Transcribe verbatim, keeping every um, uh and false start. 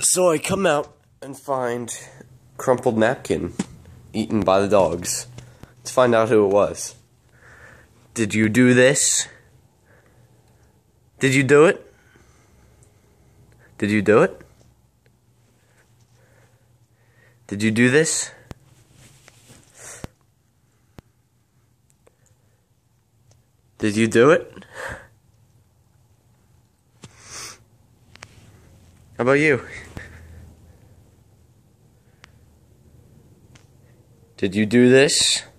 So I come out and find crumpled napkin eaten by the dogs. Let's find out who it was. Did you do this? Did you do it? Did you do it? Did you do this? Did you do it? How about you? Did you do this?